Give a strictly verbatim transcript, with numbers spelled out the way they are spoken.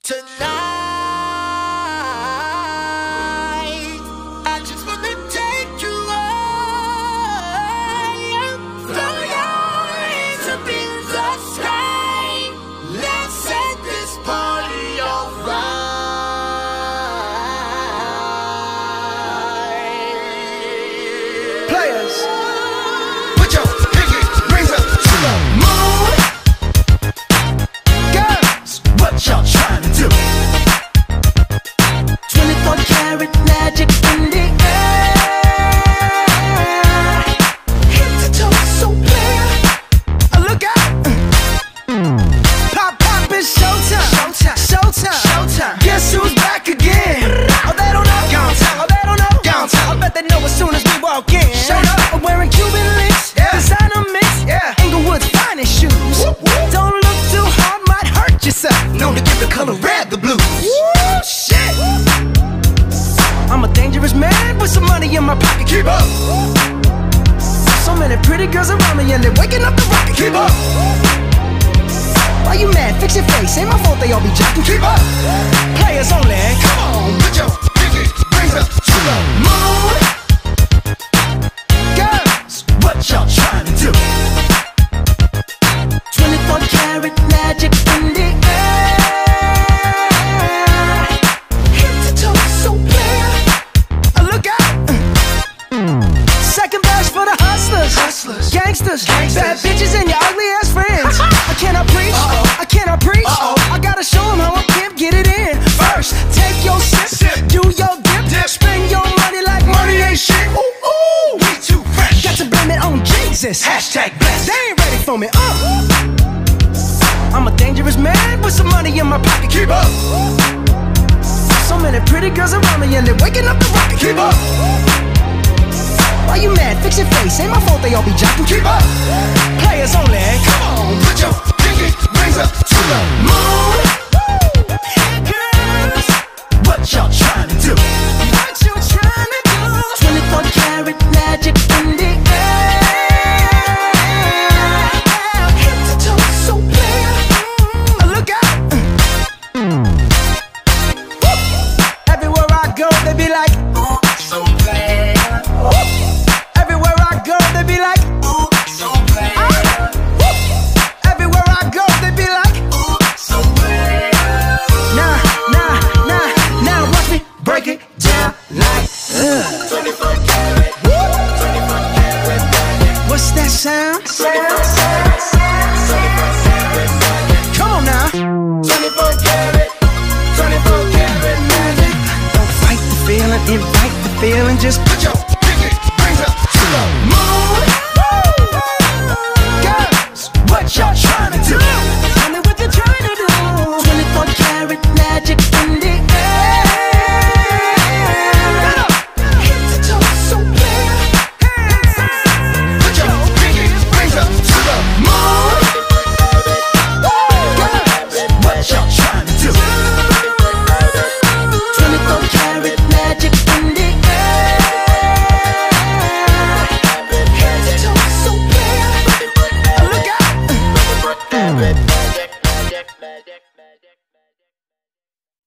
Tonight, I just wanna take you high. Throw your hands up in the sky. Let's set this party alright. Players, put your pinky rings up to the moon. Girls, what y'all trying to do? twenty-four karat magic in the air. Head to toe, so clear. Oh, look out! Pop, pop, it's showtime. Showtime, showtime, showtime. Guess who's back again? Oh, they don't know. Gone time. Oh, they don't know. Gone time. I bet they know as soon as we walk in. Showed up. I'm wearing Cuban links. Yeah. Designer mix. Yeah. Inglewood's finest shoes. Whoop, whoop. Don't look too hard, might hurt yourself. Known to give the color red the blues. Woo, shit. I'm a dangerous man with some money in my pocket. Keep up. So many pretty girls around me and they're waking up the rocket. Keep up. Why you mad? Fix your face. Ain't my fault they all be jacking. Keep up. Players only. Come on, put your pinky rings up to the moon. Girls, what y'all trying to do? twenty-four karat magic in the air. Head to toe, so clear. Oh, look out! Second best for the hustlers, hustlers, gangsters, gangsters. Bad bitches and your ugly ass friends. I cannot preach, uh-oh. I cannot preach. Uh-oh. I gotta show them how a pimp get it in. First, take your sip, sip. Do your dip, dip, spend your money like money ain't shit. Ooh, ooh, we too fresh. Got to blame it on Jesus. Hashtag blessed. They ain't ready for me. Uh. I'm a dangerous man with some money in my pocket. Keep up. So many pretty girls around me and they're waking up the rocket. Keep up. Why you mad? Fix your face. Ain't my fault they all be jocking. Keep up. Players only. Come on, put your pinky rings up to the moon. Girls, what y'all trying to do? What you trying to do? twenty-four karat magic in the air. Head to toe, so clear. Oh, look out! Everywhere I go, they be like, Ooh, so clear. everywhere I go, they be like, Ooh, so clear. everywhere I go, they be like, Ooh, so clear. nah, nah, nah, now watch me break it down like, uh. twenty-four karat. twenty-four karat magic. What's that sound? twenty-four karat magic. Come on now. twenty-four karat. twenty-four karat magic. Don't fight the feeling, invite the feeling, just put your